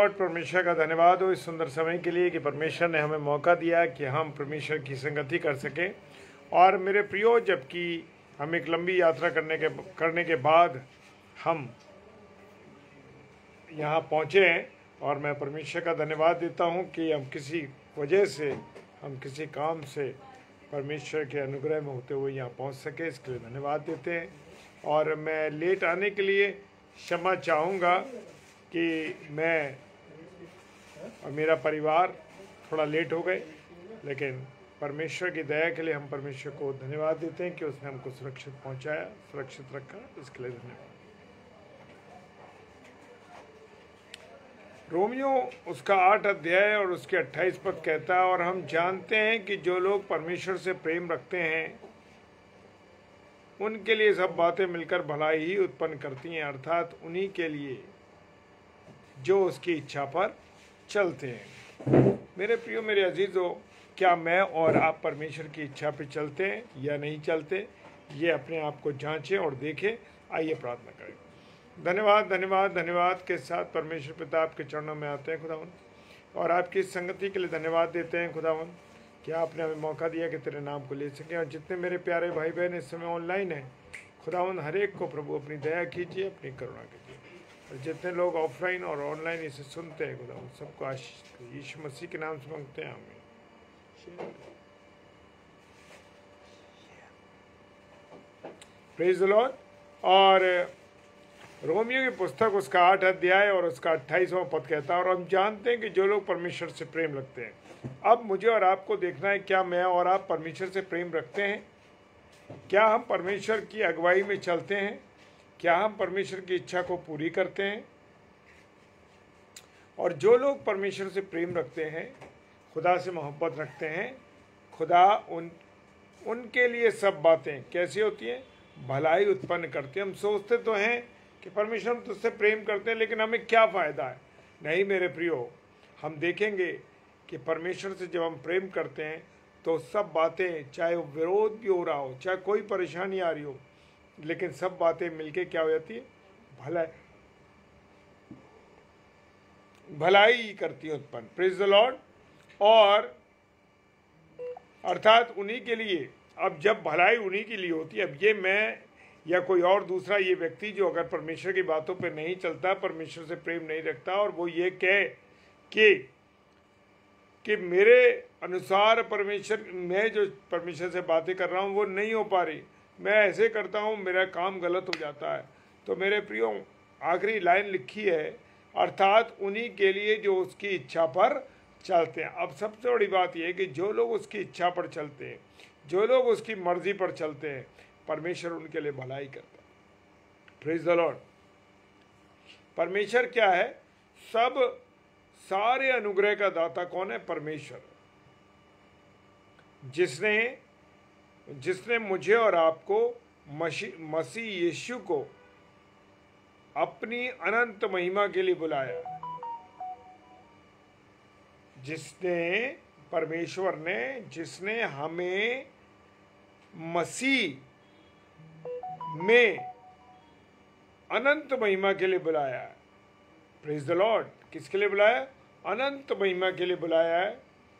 Lord. परमेश्वर का धन्यवाद हो इस सुंदर समय के लिए कि परमेश्वर ने हमें मौका दिया कि हम परमेश्वर की संगति कर सकें। और मेरे प्रियो, जबकि हम एक लंबी यात्रा करने के बाद हम यहाँ पहुँचे हैं, और मैं परमेश्वर का धन्यवाद देता हूँ कि हम किसी वजह से, हम किसी काम से परमेश्वर के अनुग्रह में होते हुए यहाँ पहुँच सके, इसके लिए धन्यवाद देते हैं। और मैं लेट आने के लिए क्षमा चाहूँगा कि मैं और मेरा परिवार थोड़ा लेट हो गए, लेकिन परमेश्वर की दया के लिए हम परमेश्वर को धन्यवाद देते हैं कि उसने हमको सुरक्षित पहुंचाया, सुरक्षित रखा, इसके लिए धन्यवाद। रोमियो उसका 8 अध्याय और उसके 28 पद कहता है, और हम जानते हैं कि जो लोग परमेश्वर से प्रेम रखते हैं उनके लिए सब बातें मिलकर भलाई ही उत्पन्न करती हैं, अर्थात उन्हीं के लिए जो उसकी इच्छा पर चलते हैं। मेरे प्रियो, मेरे अजीजों, क्या मैं और आप परमेश्वर की इच्छा पर चलते हैं या नहीं चलते, ये अपने आप को जांचें और देखें। आइए प्रार्थना करें। धन्यवाद धन्यवाद धन्यवाद के साथ परमेश्वर पिता आपके चरणों में आते हैं खुदावन, और आपकी इस संगति के लिए धन्यवाद देते हैं खुदावन कि आपने हमें मौका दिया कि तेरे नाम को ले सकें। और जितने मेरे प्यारे भाई बहन इस समय ऑनलाइन हैं खुदावन, हर एक को प्रभु अपनी दया कीजिए, अपनी करुणा कीजिए। और जितने लोग ऑफलाइन और ऑनलाइन इसे सुनते हैं खुदावन, सबको आशीष यीशु मसीह के नाम से मांगते हैं, आमीन। Praise the lord. और रोमियो की पुस्तक उसका 8 अध्याय और उसका 28वां पद कहता है, और हम जानते हैं कि जो लोग परमेश्वर से प्रेम रखते हैं। अब मुझे और आपको देखना है, क्या मैं और आप परमेश्वर से प्रेम रखते हैं? क्या हम परमेश्वर की अगुवाई में चलते हैं? क्या हम परमेश्वर की इच्छा को पूरी करते हैं? और जो लोग परमेश्वर से प्रेम रखते हैं, खुदा से मोहब्बत रखते हैं, खुदा उनके लिए सब बातें कैसी होती हैं? भलाई उत्पन्न करती हैं। हम सोचते तो हैं कि परमेश्वर हम तुझसे प्रेम करते हैं, लेकिन हमें क्या फ़ायदा है? नहीं मेरे प्रियो, हम देखेंगे कि परमेश्वर से जब हम प्रेम करते हैं तो सब बातें, चाहे वो विरोध भी हो रहा हो, चाहे कोई परेशानी आ रही हो, लेकिन सब बातें मिलके क्या हो जाती है? भलाई करती है उत्पन्न। Praise the lord. और अर्थात उन्हीं के लिए, अब जब भलाई उन्हीं के लिए होती है, अब ये मैं या कोई और दूसरा ये व्यक्ति जो अगर परमेश्वर की बातों पे नहीं चलता, परमेश्वर से प्रेम नहीं रखता, और वो ये कहे कि मेरे अनुसार परमेश्वर, मैं जो परमेश्वर से बातें कर रहा हूँ वो नहीं हो पा रही, मैं ऐसे करता हूँ, मेरा काम गलत हो जाता है, तो मेरे प्रियो आखिरी लाइन लिखी है, अर्थात उन्हीं के लिए जो उसकी इच्छा पर चलते हैं। अब सबसे बड़ी बात यह है कि जो लोग उसकी इच्छा पर चलते हैं, जो लोग उसकी मर्जी पर चलते हैं, परमेश्वर उनके लिए भलाई करता है। Praise the lord. परमेश्वर क्या है? सारे अनुग्रह का दाता कौन है? परमेश्वर। जिसने मुझे और आपको मसीह यीशु को अपनी अनंत महिमा के लिए बुलाया। परमेश्वर ने जिसने हमें मसीह में अनंत महिमा के लिए बुलाया है। Praise the lord. किसके लिए बुलाया? अनंत महिमा के लिए बुलाया है।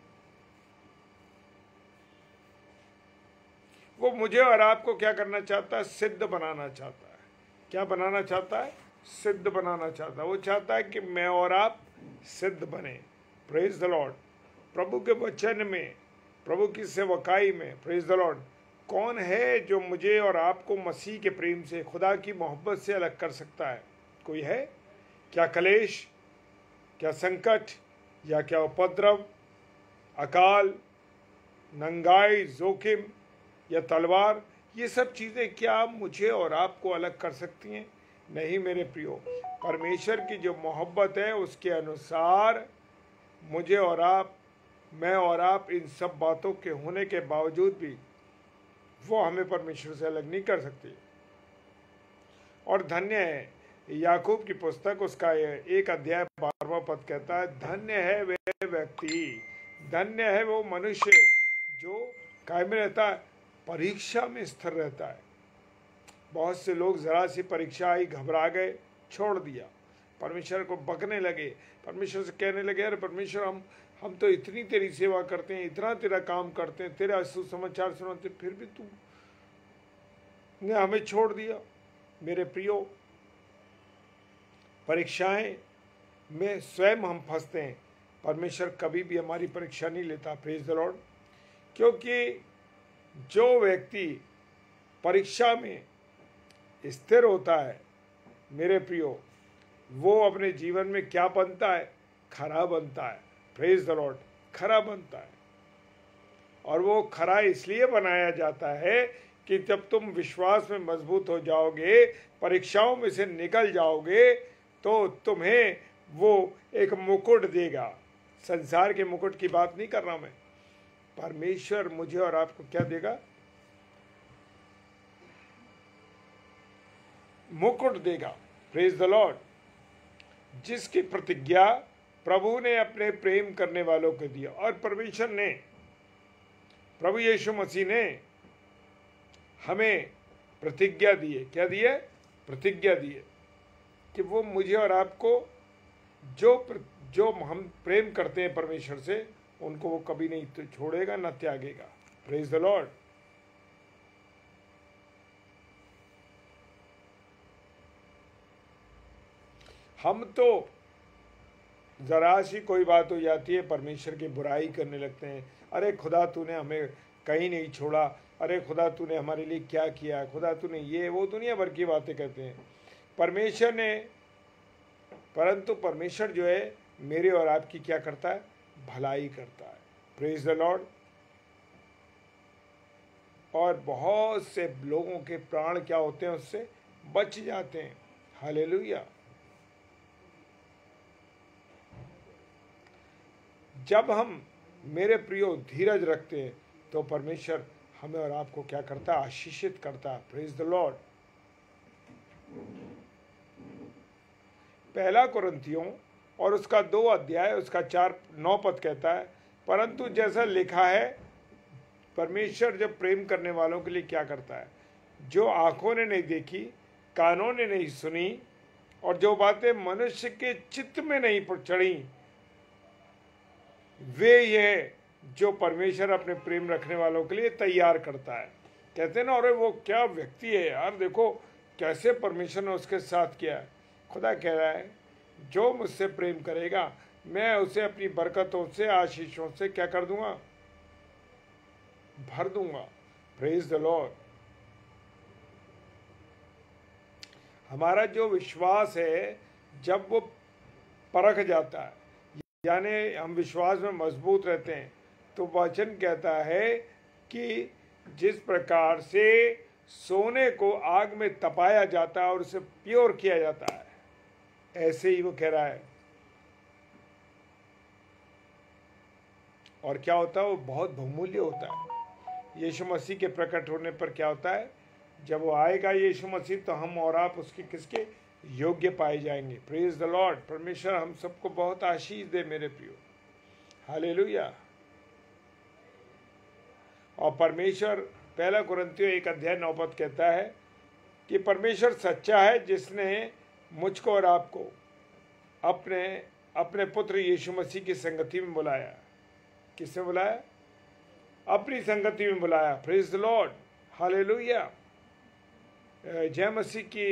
वो मुझे और आपको क्या करना चाहता है? सिद्ध बनाना चाहता है। क्या बनाना चाहता है? सिद्ध बनाना चाहता है। वो चाहता है कि मैं और आप सिद्ध बने। Praise the Lord. प्रभु के वचन में, प्रभु की सेवकाई में, प्रेज द लॉर्ड, कौन है जो मुझे और आपको मसीह के प्रेम से, खुदा की मोहब्बत से अलग कर सकता है? कोई है? क्या क्लेश, क्या संकट, या क्या उपद्रव, अकाल, नंगाई, जोखिम या तलवार, ये सब चीज़ें क्या मुझे और आपको अलग कर सकती हैं? नहीं मेरे प्रियो। परमेश्वर की जो मोहब्बत है उसके अनुसार मुझे और आप, मैं और आप, इन सब बातों के होने के बावजूद भी वो हमें परमेश्वर से अलग नहीं कर सकती। और धन्य है, याकूब की पुस्तक उसका 1 अध्याय 12वां पद कहता है, धन्य है वह व्यक्ति, धन्य है वो मनुष्य जो कायम रहता है, परीक्षा में स्थिर रहता है। बहुत से लोग जरा सी परीक्षा आई, घबरा गए, छोड़ दिया, परमेश्वर को बकने लगे, परमेश्वर से कहने लगे, अरे परमेश्वर हम तो इतनी तेरी सेवा करते हैं, इतना तेरा काम करते हैं, तेरा सुसमाचार सुनाते, फिर भी तू ने हमें छोड़ दिया। मेरे प्रियो, परीक्षाएं में स्वयं हम फंसते हैं, परमेश्वर कभी भी हमारी परीक्षा नहीं लेता। Praise the lord. क्योंकि जो व्यक्ति परीक्षा में स्थिर होता है मेरे प्रियो, वो अपने जीवन में क्या बनता है? खरा बनता है। Praise the lord. खरा बनता है। और वो खरा इसलिए बनाया जाता है कि जब तुम विश्वास में मजबूत हो जाओगे, परीक्षाओं में से निकल जाओगे, तो तुम्हें वो एक मुकुट देगा। संसार के मुकुट की बात नहीं कर रहा मैं, परमेश्वर मुझे और आपको क्या देगा? मुकुट देगा। Praise the lord. जिसकी प्रतिज्ञा प्रभु ने अपने प्रेम करने वालों को दिया। और परमेश्वर ने, प्रभु यीशु मसीह ने हमें प्रतिज्ञा दी है। क्या दी है? प्रतिज्ञा दी है कि वो मुझे और आपको जो हम प्रेम करते हैं परमेश्वर से, उनको वो कभी नहीं तो छोड़ेगा ना त्यागेगा। Praise the Lord. हम तो जरा सी कोई बात हो जाती है, परमेश्वर की बुराई करने लगते हैं। अरे खुदा तूने हमें कहीं नहीं छोड़ा, अरे खुदा तूने हमारे लिए क्या किया, खुदा तूने ये वो, दुनिया भर की बातें कहते हैं परमेश्वर ने। परंतु परमेश्वर जो है मेरे और आपकी क्या करता है? भलाई करता है। Praise the lord. और बहुत से लोगों के प्राण क्या होते हैं? उससे बच जाते हैं। हालेलुया। जब हम मेरे प्रियो धीरज रखते हैं तो परमेश्वर हमें और आपको क्या करता है? आशीषित करता है। Praise the lord. पहला कुरिन्थियों और उसका 2 अध्याय उसका 4-9 पद कहता है, परंतु जैसा लिखा है, परमेश्वर जब प्रेम करने वालों के लिए क्या करता है? जो आंखों ने नहीं देखी, कानों ने नहीं सुनी, और जो बातें मनुष्य के चित्त में नहीं चढ़ी, वे ये जो परमेश्वर अपने प्रेम रखने वालों के लिए तैयार करता है। कहते हैं ना, अरे वो क्या व्यक्ति है यार, देखो कैसे परमेश्वर ने उसके साथ किया है। खुदा कह रहा है, जो मुझसे प्रेम करेगा मैं उसे अपनी बरकतों से, आशीषों से क्या कर दूंगा? भर दूंगा। Praise the lord. हमारा जो विश्वास है जब वो परख जाता है, यानी हम विश्वास में मजबूत रहते हैं, तो वचन कहता है कि जिस प्रकार से सोने को आग में तपाया जाता है और उसे प्योर किया जाता है, ऐसे ही वो कह रहा है। और क्या होता है? वो बहुत बहुमूल्य होता है। यीशु मसीह के प्रकट होने पर क्या होता है? जब वो आएगा यीशु मसीह, तो हम और आप उसके किसके योग्य पाए जाएंगे। Praise the lord. परमेश्वर हम सबको बहुत आशीष दे मेरे प्रियो। हालेलुया। और परमेश्वर, पहला कुरिन्थियों 1 अध्याय 9 पद कहता है कि परमेश्वर सच्चा है, जिसने मुझको और आपको अपने पुत्र यीशु मसीह की संगति में बुलाया। किसने बुलाया? अपनी संगति में बुलाया। Praise the lord. हालेलुया। जय मसीह की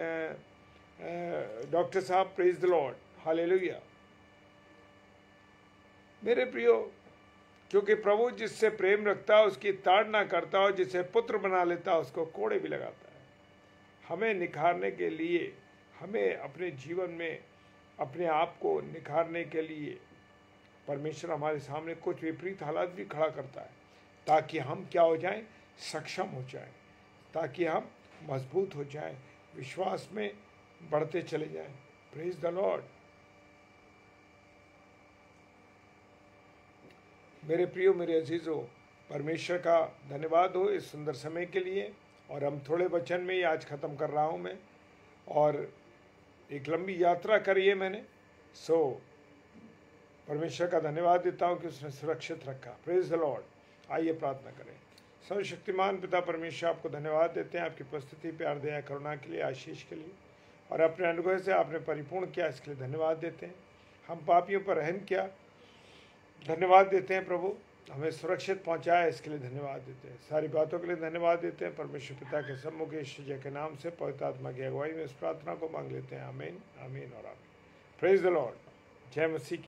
डॉक्टर साहब। Praise the lord. हालेलुया। मेरे प्रियो, क्योंकि प्रभु जिससे प्रेम रखता है उसकी ताड़ना करता है, और जिसे पुत्र बना लेता है उसको कोड़े भी लगाता है। हमें निखारने के लिए, हमें अपने जीवन में अपने आप को निखारने के लिए परमेश्वर हमारे सामने कुछ विपरीत हालात भी खड़ा करता है, ताकि हम क्या हो जाएं? सक्षम हो जाएं, ताकि हम मजबूत हो जाएं, विश्वास में बढ़ते चले जाएं। Praise the lord. मेरे प्रियो, मेरे अजीजों, परमेश्वर का धन्यवाद हो इस सुंदर समय के लिए। और हम थोड़े वचन में ही आज ख़त्म कर रहा हूँ मैं, और एक लंबी यात्रा करी है मैंने। सो परमेश्वर का धन्यवाद देता हूँ कि उसने सुरक्षित रखा। Praise the lord. आइए प्रार्थना करें। सर्वशक्तिमान पिता परमेश्वर, आपको धन्यवाद देते हैं आपकी उपस्थिति, प्यार, दया, करुणा के लिए, आशीष के लिए। और अपने अनुग्रह से आपने परिपूर्ण किया, इसके लिए धन्यवाद देते हैं। हम पापियों पर रहम किया, धन्यवाद देते हैं प्रभु। हमें सुरक्षित पहुंचाया, इसके लिए धन्यवाद देते हैं। सारी बातों के लिए धन्यवाद देते हैं। परमेश्वर पिता के सम्मुख यीशु जी के नाम से पवित्र आत्मा की अगुवाई में इस प्रार्थना को मांग लेते हैं। आमीन, आमीन और आमीन। Praise the lord. जय मसीह।